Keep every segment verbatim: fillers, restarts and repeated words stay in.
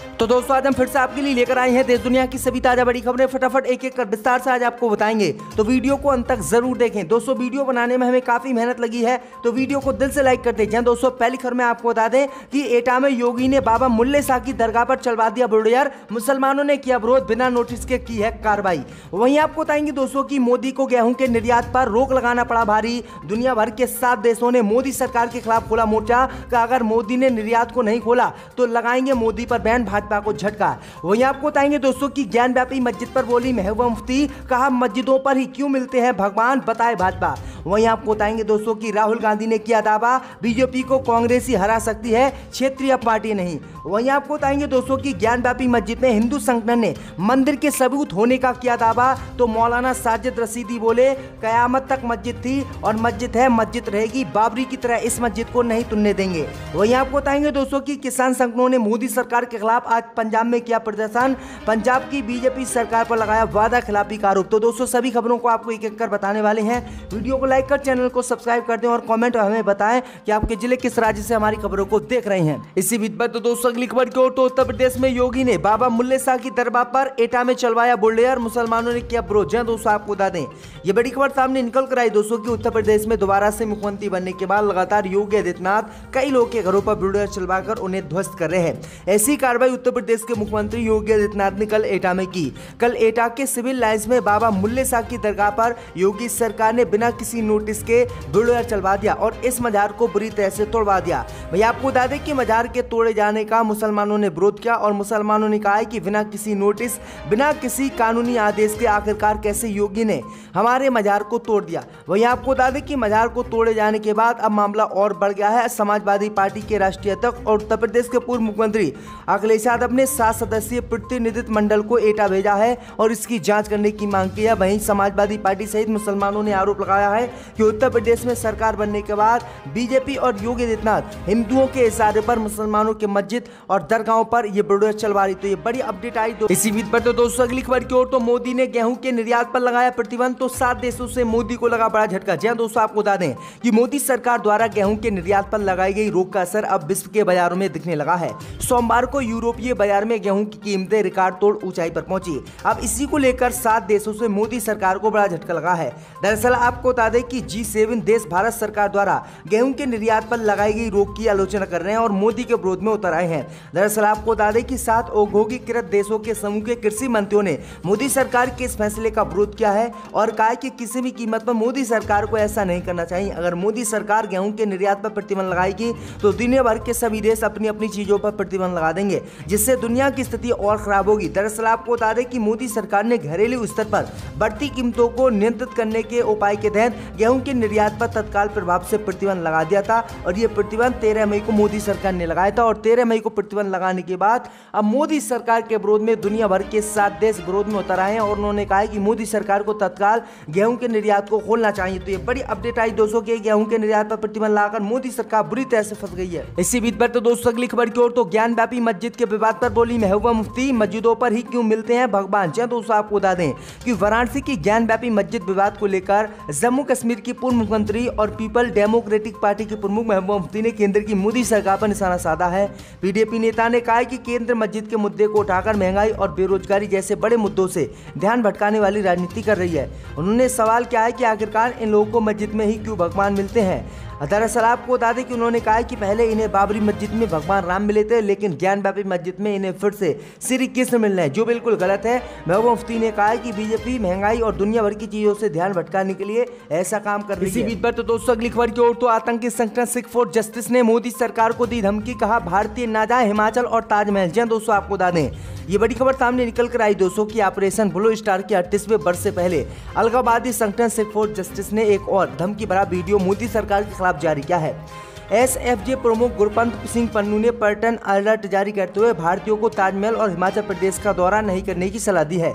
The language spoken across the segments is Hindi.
तो दोस्तों आज हम फिर से आपके लिए लेकर आए हैं देश दुनिया की सभी ताजा बड़ी खबरें। फटाफट एक एक कर विस्तार से आज आपको बताएंगे, तो वीडियो को अंत तक जरूर देखें। दोस्तों वीडियो बनाने में हमें काफी मेहनत लगी है, तो वीडियो को दिल से लाइक कर दीजिए। दोस्तों पहली खबर में आपको बता दें कि एटा में योगी ने बाबा मुल्ले शाह की दरगाह पर चलवा दिया बुलडोजर। मुसलमानों ने किया विरोध, बिना नोटिस के की है कार्रवाई। वहीं आपको बताएंगे दोस्तों की मोदी को गेहूं के निर्यात पर रोक लगाना पड़ा भारी। दुनिया भर के सात देशों ने मोदी सरकार के खिलाफ खोला मोर्चा। अगर मोदी ने निर्यात को नहीं खोला तो लगाएंगे मोदी पर बैन, भाजपा को झटका। वहीं आपको बताएंगे दोस्तों की ज्ञान व्यापी मस्जिद पर बोली महबूबा मुफ्ती, कहा मस्जिदों पर ही क्यों मिलते हैं भगवान, बताए भाजपा। वहीं आपको बताएंगे दोस्तों की राहुल गांधी ने किया दावा, बीजेपी को कांग्रेस ही हरा सकती है, क्षेत्रीय पार्टी नहीं। वहीं आपको बताएंगे दोस्तों की ज्ञान व्यापी मस्जिद में हिंदू संगठन ने मंदिर के सबूत होने का किया दावा। तो मौलाना साजिद रशीदी बोले कयामत तक मस्जिद थी और मस्जिद है, मस्जिद रहेगी, बाबरी की तरह इस मस्जिद को नहीं तुनने देंगे। वहीं आपको बताएंगे दोस्तों की किसान संगठनों ने मोदी सरकार के खिलाफ आज पंजाब में किया प्रदर्शन। पंजाब की बीजेपी सरकार पर लगाया वादा खिलाफी का आरोप। तो दोस्तों सभी खबरों को आपको एक एक कर बताने वाले हैं। वीडियो को लाइक कर चैनल को सब्सक्राइब कर दें और कमेंट हमें बताएं कि आपके जिले किस राज्य से हमारी खबरों को देख रहे हैं। इसी बीच पर तो दोस्तों अगली खबर की ओर, तो उत्तर प्रदेश में योगी ने बाबा मुल्ले शाह की दरबार पर एटा में चलवाया बुलडोजर। मुसलमानों ने किया विरोध। दोस्तों आपको बता दें ये बड़ी खबर सामने निकल कर आई दोस्तों की उत्तर प्रदेश में दोबारा से मुख्यमंत्री बनने के बाद लगातार योगी आदित्यनाथ कई लोगों के घरों पर बुलडोजर चलवाकर उन्हें ध्वस्त कर रहे हैं। ऐसी कार्रवाई उत्तर प्रदेश के मुख्यमंत्री योगी आदित्यनाथ ने कल एटा में की। कल एटा के सिविल लाइंस में बाबा मुल्ले शाह की दरगाह पर योगी सरकार ने बिना किसी नोटिस के बुलडोजर चलवा दिया और इस मजार को बुरी तरह से तोड़वा दिया। भैया आपको बता दें कि मजार के तोड़े जाने का मुसलमानों ने विरोध किया और मुसलमानों ने कहा है कि बिना किसी नोटिस, बिना किसी कानूनी आदेश के आखिरकार कैसे योगी ने हमारे मजार को तोड़ दिया। वहीं आपको बता दें कि मजार को तोड़े जाने के बाद अब मामला और बढ़ गया है। समाजवादी पार्टी के राष्ट्रीय अध्यक्ष और उत्तर प्रदेश के पूर्व मुख्यमंत्री अखिलेश यादव ने सात सदस्यीय प्रतिनिधित्व मंडल को एटा भेजा है और इसकी जांच करने की मांग की है। वहीं समाजवादी पार्टी सहित मुसलमानों ने आरोप लगाया है कि उत्तर प्रदेश में सरकार बनने के बाद बीजेपी और योगी आदित्यनाथ हिंदुओं के इशारे पर मुसलमानों के मस्जिद और दरगाहों पर ये बुलडोजर चलवा रही। तो ये बड़ी अपडेट आई। तो इसी बीच पर तो दोस्तों अगली खबर की ओर, तो मोदी ने गेहूं के निर्यात पर लगाया प्रतिबंध। तो सात देशों से मोदी को लगा बड़ा झटका। जी दोस्तों आपको बता दें कि मोदी सरकार द्वारा गेहूं के निर्यात पर लगाई गई रोक का असर अब विश्व के बाजारों में दिखने लगा है। सोमवार को यूरोपीय बाजार में गेहूं की कीमतें रिकॉर्ड तोड़ ऊंचाई पर पहुंची। अब इसी को लेकर सात देशों से मोदी सरकार को बड़ा झटका लगा है। दरअसल आपको बता दें कि जी सेवन देश भारत सरकार द्वारा गेहूं के निर्यात पर लगाई गई रोक की आलोचना कर रहे हैं और मोदी के विरोध में उतर आए हैं। दरअसल आपको बता दें कि सात औद्योगिकीकृत देशों के समूह के कृषि मंत्रियों ने मोदी सरकार के इस फैसले का विरोध किया है और कहा कि किसी भी कीमत पर मोदी सरकार को ऐसा नहीं करना चाहिए। अगर मोदी सरकार गेहूं के निर्यात पर प्रतिबंध लगाएगी तो दुनिया भर के सभी देश अपनी अपनी चीजों पर प्रतिबंध लगा देंगे, जिससे दुनिया की स्थिति और खराब होगी। दरअसल आपको बता दें कि मोदी सरकार ने घरेलू स्तर पर बढ़ती कीमतों को नियंत्रित करने के उपाय के तहत गेहूं के निर्यात पर तत्काल प्रभाव से प्रतिबंध लगा दिया था और ये प्रतिबंध तेरह मई को मोदी सरकार ने लगाया था। और तेरह मई को प्रतिबंध लगाने के बाद अब मोदी सरकार के विरोध में दुनिया भर के सात देश विरोध में उतर आए हैं और उन्होंने कहा कि मोदी सरकार को तत्काल गेहूं के निर्यात को खोलना चाहिए। तो ये बड़ी अपडेट आई दोस्तों के गेहूं के निर्यात पर प्रतिबंध लगाकर मोदी सरकार बुरी तरह से फंस गई है। इसी बीच पर तो दोस्तों अगली खबर की ओर, तो ज्ञान व्यापी मस्जिद के विवाद पर बोली महबूबा मुफ्ती, मस्जिदों पर ही क्यों मिलते हैं भगवान। जी दोस्तों आपको बता दें कि वाराणसी की ज्ञान व्यापी मस्जिद विवाद को लेकर जम्मू कश्मीर की पूर्व मुख्यमंत्री और पीपल डेमोक्रेटिक पार्टी के प्रमुख महबूबा मुफ्ती ने केंद्र की मोदी सरकार पर निशाना साधा है। पीडीपी नेता ने कहा कि केंद्र मस्जिद के मुद्दे को उठाकर महंगाई और बेरोजगारी जैसे बड़े मुद्दों से ध्यान भटकाने वाली राजनीति कर रही है। उन्होंने सवाल किया है कि आखिरकार इन लोगों को मस्जिद में ही क्यों भगवान मिलते हैं। दरअसल आपको बता दें कि उन्होंने कहा कि पहले इन्हें बाबरी मस्जिद में भगवान राम मिले थे, लेकिन ज्ञान व्यापी मस्जिद में इन्हें फिर से श्री कृष्ण मिल रहे हैं, जो बिल्कुल गलत है। महबूबा मुफ्ती ने कहा कि बीजेपी महंगाई और दुनिया भर की चीजों से ध्यान भटकाने के लिए ऐसा काम कर रही है। इसी बीच पर तो दोस्तों अगली खबर की ओर, तो आतंकी संगठन सिख फॉर जस्टिस ने मोदी सरकार को दी धमकी, कहा भारतीय ना जाए हिमाचल और ताजमहल। जी दोस्तों आपको बता दें ये बड़ी खबर सामने निकल कर आई दोस्तों की ऑपरेशन ब्लू स्टार के अट्ठाईसवें वर्ष से पहले अलगाववादी संगठन सिख फॉर जस्टिस ने एक और धमकी भरा वीडियो मोदी सरकार के खिलाफ जारी किया है। एसएफजे प्रमुख गुरपंत सिंह पन्नू ने पर्यटन अलर्ट जारी करते हुए भारतीयों को ताजमहल और हिमाचल प्रदेश का दौरा नहीं करने की सलाह दी है।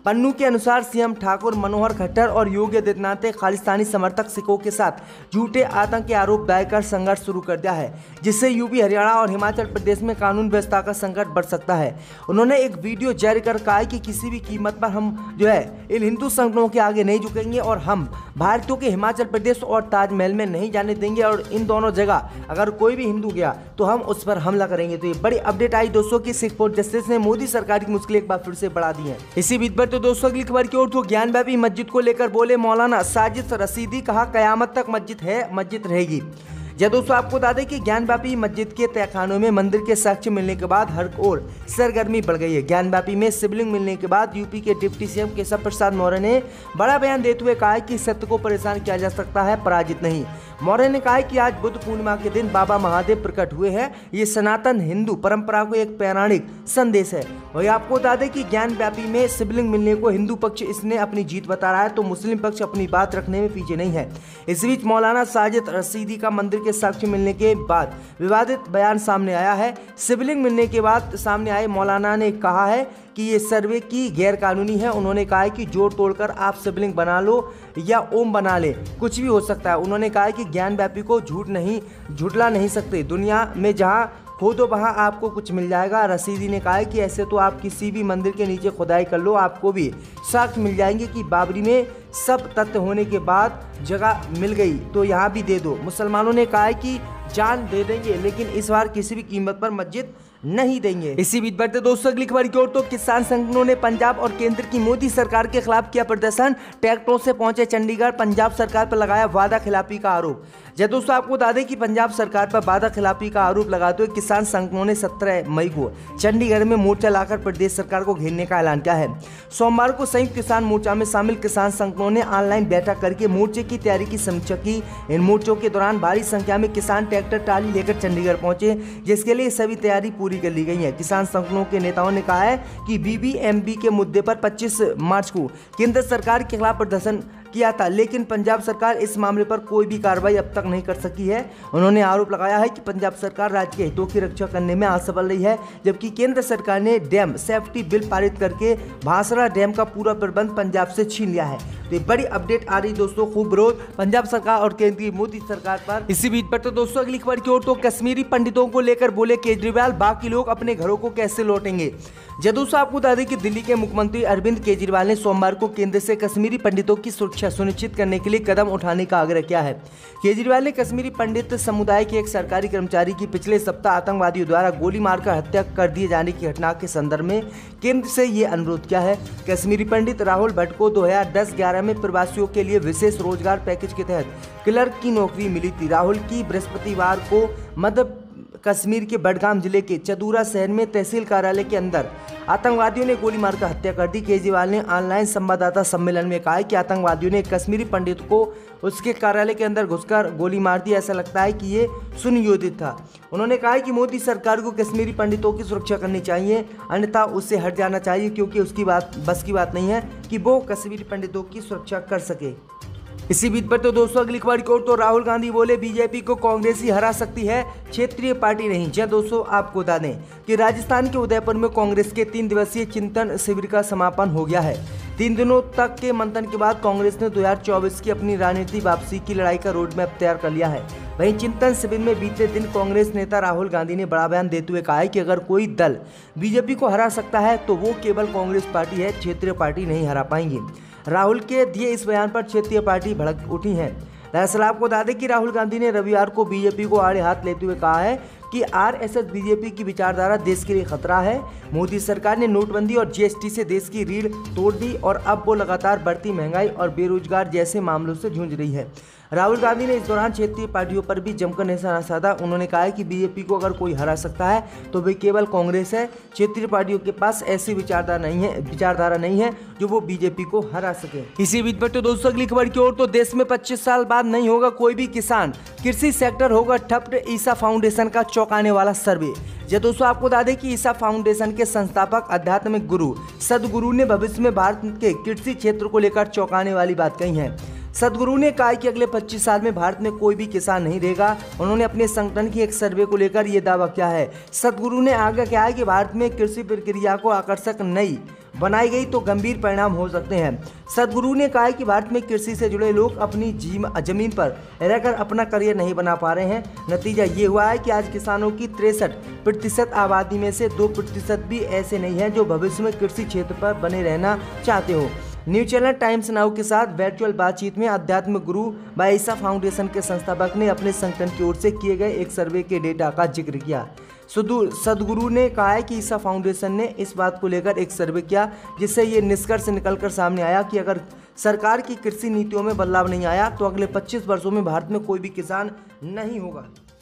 पन्नू के अनुसार सीएम ठाकुर मनोहर खट्टर और योगी आदित्यनाथ ने खालिस्तानी समर्थक सिखों के साथ झूठे आतंक के आरोप दायर कर संघर्ष शुरू कर दिया है, जिससे यूपी, हरियाणा और हिमाचल प्रदेश में कानून व्यवस्था का संकट बढ़ सकता है। उन्होंने एक वीडियो जारी कर कहा है कि किसी भी कीमत पर हम जो है इन हिंदू संगठनों के आगे नहीं झुकेंगे और हम भारतीयों के हिमाचल प्रदेश और ताजमहल में नहीं जाने देंगे और इन दोनों जगह अगर कोई भी हिंदू गया तो हम उस पर हमला करेंगे। तो ये बड़ी अपडेट आई दोस्तों की सिख फॉर जस्टिस ने मोदी सरकार की मुश्किलें एक बार फिर से बढ़ा दी हैं। इसी बीच पर तो दोस्तों अगली खबर की ओर तो ज्ञानव्यापी मस्जिद को लेकर बोले मौलाना साजिद रशीदी, कहा कयामत तक मस्जिद है, मस्जिद रहेगी। जय दोस्तों आपको बता दें कि ज्ञानव्यापी मस्जिद के तहखानों में मंदिर के साक्ष्य मिलने के बाद हर ओर सरगर्मी बढ़ गई है। ज्ञानव्यापी में शिवलिंग मिलने के बाद यूपी के डिप्टी सीएम केशव प्रसाद मौर्य ने बड़ा बयान देते हुए कहा है कि सत्य को परेशान किया जा सकता है, पराजित नहीं। मौर्य ने कहा है कि आज बुद्ध पूर्णिमा के दिन बाबा महादेव प्रकट हुए हैं। ये सनातन हिंदू परंपरा को एक पौराणिक संदेश है। वही आपको बता दें कि ज्ञानव्यापी में शिवलिंग मिलने को हिंदू पक्ष इसने अपनी जीत बता रहा है, तो मुस्लिम पक्ष अपनी बात रखने में पीछे नहीं है। इस बीच मौलाना साजिद रशीदी का मंदिर के साक्ष्य मिलने के बाद विवादित बयान सामने आया है। शिवलिंग मिलने के बाद सामने आए मौलाना ने कहा है कि ये सर्वे की गैर कानूनी है। उन्होंने कहा है कि जोड़ तोड़कर आप शिवलिंग बना लो या ओम बना ले, कुछ भी हो सकता है। उन्होंने कहा है कि ज्ञानव्यापी को झूठ नहीं झुठला नहीं सकते, दुनिया में जहां खोदो वहाँ आपको कुछ मिल जाएगा। रशीदी ने कहा है कि ऐसे तो आप किसी भी मंदिर के नीचे खुदाई कर लो, आपको भी साक्ष्य मिल जाएंगे कि बाबरी में सब तथ्य होने के बाद जगह मिल गई तो यहाँ भी दे दो। मुसलमानों ने कहा है कि जान दे देंगे लेकिन इस बार किसी भी कीमत पर मस्जिद नहीं देंगे। इसी बीच बढ़ते दोस्तों अगली खबर की ओर तो किसान संगठनों ने पंजाब और केंद्र की मोदी सरकार के खिलाफ किया प्रदर्शन। ट्रैक्टरों से पहुंचे चंडीगढ़, पंजाब सरकार पर लगाया वादा खिलाफी का आरोप। जब दोस्तों आपको बता दें कि पंजाब सरकार पर वादा खिलाफी का आरोप लगाते हुए किसान संगठनों ने सत्रह मई को चंडीगढ़ में मोर्चा लाकर प्रदेश सरकार को घेरने का ऐलान किया है। सोमवार को संयुक्त किसान मोर्चा में शामिल किसान संगठनों ने ऑनलाइन बैठक करके मोर्चे की तैयारी की समीक्षा की। इन मोर्चों के दौरान भारी संख्या में किसान ट्रैक्टर ट्राली लेकर चंडीगढ़ पहुंचे, जिसके लिए सभी तैयारी पूरी कर ली गई है। किसान संगठनों के नेताओं ने कहा है कि बीबीएमबी के मुद्दे पर पच्चीस मार्च को केंद्र सरकार के खिलाफ प्रदर्शन किया था, लेकिन पंजाब सरकार इस मामले पर कोई भी कार्रवाई अब तक नहीं कर सकी है। उन्होंने आरोप लगाया है कि पंजाब सरकार राज्य के हितों की रक्षा करने में असफल रही है, जबकि केंद्र सरकार ने डैम सेफ्टी बिल पारित करके भांसरा डैम का पूरा प्रबंध पंजाब से छीन लिया है। तो बड़ी अपडेट आ रही दोस्तों, खूब विरोध पंजाब सरकार और केंद्रीय मोदी सरकार पर। इसी बीच पर तो दोस्तों अगली खबर की ओर तो कश्मीरी पंडितों को लेकर बोले केजरीवाल, बाकी लोग अपने घरों को कैसे लौटेंगे। जदूसा आपको बता दें कि दिल्ली के मुख्यमंत्री अरविंद केजरीवाल ने सोमवार को केंद्र से कश्मीरी पंडितों की सुरक्षा सुनिश्चित करने के लिए कदम उठाने का आग्रह किया है। केजरीवाल ने कश्मीरी पंडित समुदाय के एक सरकारी कर्मचारी की पिछले सप्ताह आतंकवादियों द्वारा गोली मारकर हत्या कर दिए जाने की घटना के संदर्भ में केंद्र से ये अनुरोध किया है। कश्मीरी पंडित राहुल भट्ट को दो हजार दस ग्यारह में प्रवासियों के लिए विशेष रोजगार पैकेज के तहत क्लर्क की नौकरी मिली थी। राहुल की बृहस्पतिवार को मध्य कश्मीर के बडगाम जिले के चदूरा शहर में तहसील कार्यालय के अंदर आतंकवादियों ने गोली मारकर हत्या कर दी। केजरीवाल ने ऑनलाइन संवाददाता सम्मेलन में कहा कि आतंकवादियों ने कश्मीरी पंडित को उसके कार्यालय के अंदर घुसकर गोली मार दी। ऐसा लगता है कि ये सुनियोजित था। उन्होंने कहा कि मोदी सरकार को कश्मीरी पंडितों की सुरक्षा करनी चाहिए, अन्यथा उससे हट जाना चाहिए, क्योंकि उसकी बात बस की बात नहीं है कि वो कश्मीरी पंडितों की सुरक्षा कर सके। इसी बीच पर तो दोस्तों अगली खबर की ओर तो राहुल गांधी बोले बीजेपी को कांग्रेस ही हरा सकती है, क्षेत्रीय पार्टी नहीं। जी दोस्तों आपको बता दें कि राजस्थान के उदयपुर में कांग्रेस के तीन दिवसीय चिंतन शिविर का समापन हो गया है। तीन दिनों तक के मंथन के बाद कांग्रेस ने दो हजार चौबीस की अपनी राजनीति वापसी की लड़ाई का रोड मैप तैयार कर लिया है। वहीं चिंतन शिविर में बीते दिन कांग्रेस नेता राहुल गांधी ने बड़ा बयान देते हुए कहा है कि अगर कोई दल बीजेपी को हरा सकता है तो वो केवल कांग्रेस पार्टी है, क्षेत्रीय पार्टी नहीं हरा पाएंगी। राहुल के दिए इस बयान पर क्षेत्रीय पार्टी भड़क उठी है। दरअसल आपको बता दें कि राहुल गांधी ने रविवार को बीजेपी को आड़े हाथ लेते हुए कहा है कि आरएसएस बीजेपी की विचारधारा देश के लिए खतरा है। मोदी सरकार ने नोटबंदी और जीएसटी से देश की रीढ़ तोड़ दी और अब वो लगातार बढ़ती महंगाई और बेरोजगार जैसे मामलों से जूझ रही है। राहुल गांधी ने इस दौरान क्षेत्रीय पार्टियों पर भी जमकर निशाना साधा। उन्होंने कहा है कि बीजेपी को अगर कोई हरा सकता है तो वे केवल कांग्रेस है। क्षेत्रीय पार्टियों के पास ऐसी विचारधारा नहीं है विचारधारा नहीं है जो वो बीजेपी को हरा सके। इसी बीच पर तो दोस्तों अगली खबर की ओर तो देश में पच्चीस साल बाद नहीं होगा कोई भी किसान, कृषि सेक्टर होगा ठप। ईसा फाउंडेशन का चौंकाने वाला सर्वे। जब दोस्तों आपको बता दें कि ईसा फाउंडेशन के संस्थापक आध्यात्मिक गुरु सदगुरु ने भविष्य में भारत के कृषि क्षेत्र को लेकर चौंकाने वाली बात कही है। सदगुरु ने कहा कि अगले पच्चीस साल में भारत में कोई भी किसान नहीं रहेगा। उन्होंने अपने संगठन की एक सर्वे को लेकर यह दावा किया है। सदगुरु ने आगे कहा है कि भारत में कृषि प्रक्रिया को आकर्षक नई बनाई गई तो गंभीर परिणाम हो सकते हैं। सदगुरु ने कहा है कि भारत में कृषि से जुड़े लोग अपनी जमीन पर रहकर अपना करियर नहीं बना पा रहे हैं। नतीजा ये हुआ है कि आज किसानों की तिरसठ प्रतिशत आबादी में से दो प्रतिशत भी ऐसे नहीं हैं जो भविष्य में कृषि क्षेत्र पर बने रहना चाहते हो। न्यूज चैनल टाइम्स नाउ के साथ वर्चुअल बातचीत में आध्यात्मिक गुरु व ईसा फाउंडेशन के संस्थापक ने अपने संगठन की ओर से किए गए एक सर्वे के डेटा का जिक्र किया। सदगुरु ने कहा है कि ईसा फाउंडेशन ने इस बात को लेकर एक सर्वे किया जिससे ये निष्कर्ष निकलकर सामने आया कि अगर सरकार की कृषि नीतियों में बदलाव नहीं आया तो अगले पच्चीस वर्षों में भारत में कोई भी किसान नहीं होगा।